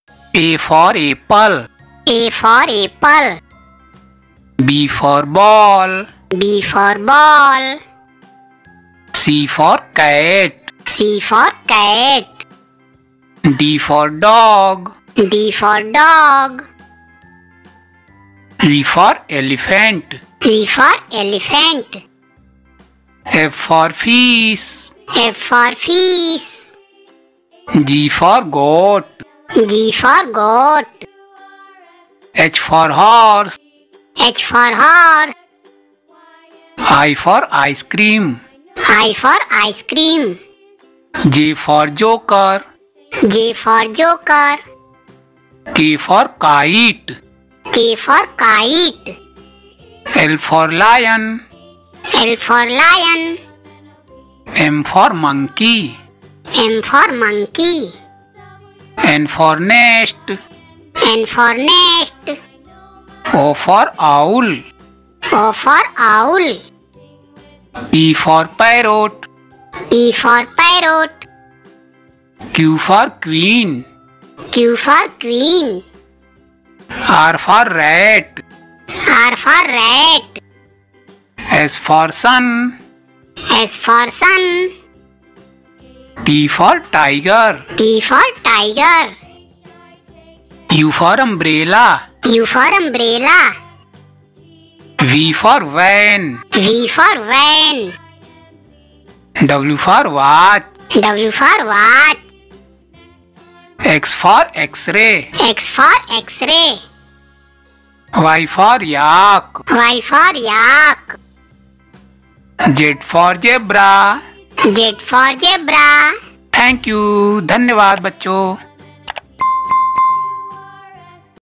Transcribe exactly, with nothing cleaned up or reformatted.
A for apple. A for apple. B for ball. B for ball. C for cat. C for cat. D for dog. D for dog. E for elephant. E for elephant. F for fish. F for fish. G for goat. G for goat. H for horse. H for horse. I for ice cream. I for ice cream. J for joker. J for joker. K for kite. K for kite. L for lion. L for lion. M for monkey. M for monkey. N for nest. N for nest. O for owl. O for owl. P for parrot. P for parrot. Q for queen. Q for queen. R for rat. R for rat. S for sun. S for sun. T for tiger. T for tiger. U for umbrella. U for umbrella. V for van. V for van. W for watch. W for watch. X for x-ray. X for x-ray. Y for yak. Y for yak. Z for zebra. Z for zebra. Thank you, धन्यवाद बच्चों।